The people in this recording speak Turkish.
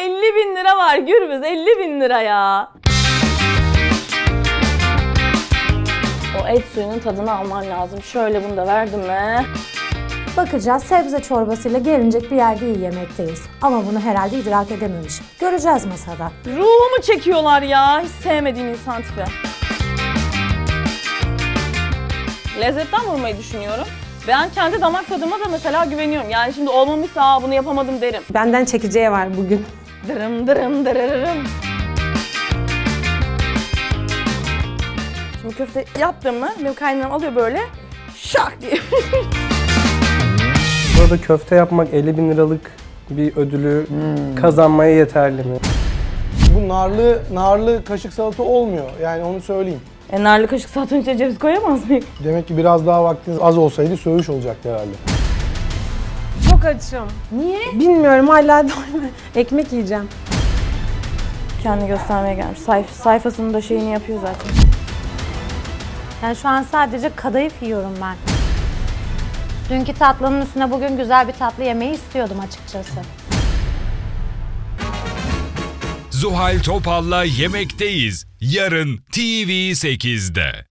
50.000 lira var Gürbüz, 50.000 lira ya. O et suyunun tadını alman lazım. Şöyle bunu da verdim mi? Bakacağız, sebze çorbasıyla gelinecek bir yerde iyi yemekteyiz. Ama bunu herhalde idrak edememiş. Göreceğiz masada. Ruhumu çekiyorlar ya. Hiç sevmediğim insan tipi. Lezzetten vurmayı düşünüyorum. Ben kendi damak tadıma da mesela güveniyorum. Yani şimdi olmamışsa bunu yapamadım derim. Benden çekeceği var bugün. Dırım dırım dırırırım. Şimdi köfte yaptım mı benim kaynanam alıyor böyle şak diye. Burada köfte yapmak 50.000 liralık bir ödülü kazanmaya yeterli mi? Bu narlı kaşık salata olmuyor. Yani onu söyleyeyim. Narlı kaşık salatanın içine ceviz koyamaz mıyım? Demek ki biraz daha vaktiniz az olsaydı söğüş olacaktı herhalde. Çok açım. Niye? Bilmiyorum, hala doymadım. Ekmek yiyeceğim. Kendini göstermeye gelmiş. Sayfasının da şeyini yapıyor zaten. Yani şu an sadece kadayıf yiyorum ben. Dünkü tatlının üstüne bugün güzel bir tatlı yemeyi istiyordum açıkçası. Zuhal Topal'la Yemekteyiz. Yarın TV8'de.